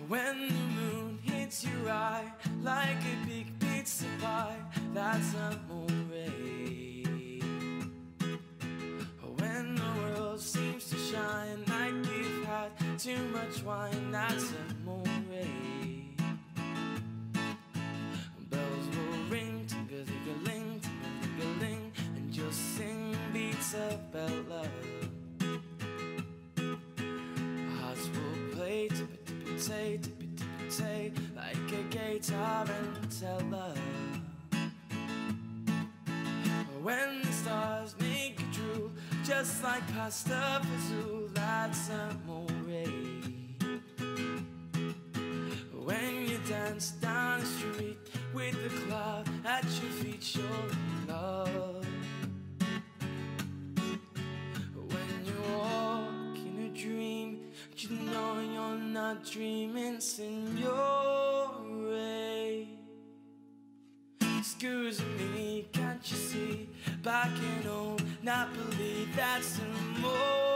When the moon hits your eye like a big pizza pie, that's amore. When the world seems to shine like you've had too much wine, that's amore. Bells will ring, ting-a-ling, ting-a-ling, and you'll sing beats of Bella. Hearts will play tippy-tippy-tay, tippy-tippy-tay, like a guitar and teller. When the stars make you drool, just like pasta fazool, that's amore. When you dance down the street with the cloud at your feet, you're in love. When you walk in a dream, you know you're not dreaming, signore. Excuse me, can't you see? Back in old Napoli, that's amore.